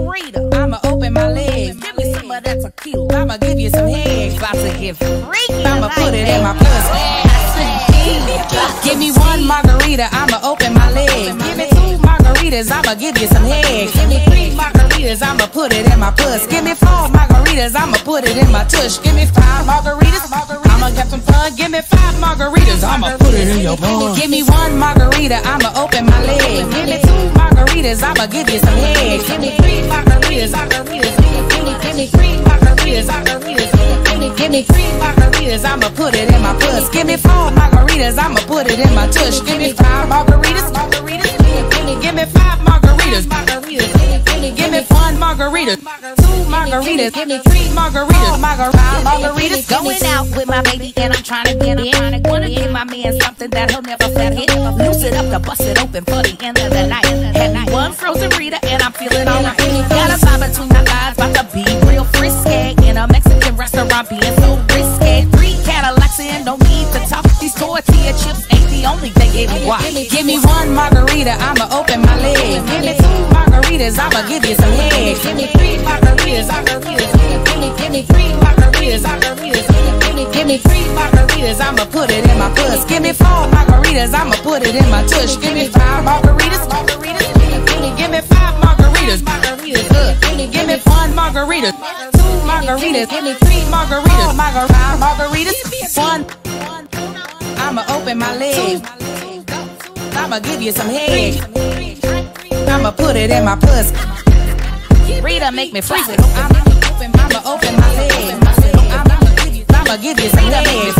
Señorita, I'ma open my legs. Give me some of that tequila. I'ma give you some head. About to get freaky. I'ma put it in my pussy. Give me one margarita, I'ma open my legs. Give me two margaritas, I'ma give you some head. Give me three margaritas, I'ma put it in my puss. Give me four margaritas, I'ma put it in my tush. Give me five margaritas, I'ma get some fun. Give me five margaritas, I'ma put it in your puss. Give me one margarita, I'ma open my legs. Give me two margaritas, I'ma give you some head. Give me three margaritas, give me three margaritas, give me three margaritas, I'ma put it in my puss. Give me four margaritas, I'ma put it in my tush. Give me five margaritas, give me five margaritas, give me one margarita, two margaritas, give me three margaritas, margaritas. Going out with my baby and I'm trying to get in. Wanna give my man something that he'll never forget. Loose it up to bust it open for the end of the night. Had one frozen Rita and I'm feeling alright. Got a vibe between my thighs, about to be real frisky in a Mexican restaurant, being so risky. 3 Cadillacs and no need to talk. These tortilla chips ain't the only thing getting wild. Give me one margarita, I'ma open my legs. Give me two margaritas, I'ma give you some head. Give me three margaritas, give me three margaritas, give me three margaritas, I'ma put it in my puss. Give me four margaritas, I'ma put it in my tush. Give me five margaritas, give me five margaritas, give me one margarita, two margaritas, give me three margaritas, margaritas, one. I'ma open my legs, I'ma give you some head, I'ma put it in my puss. Rita make me freak it. I'ma open my legs, I'ma give you some head,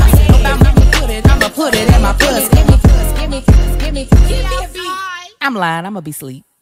I'ma put it in my puss. I'm lying, I'ma be asleep.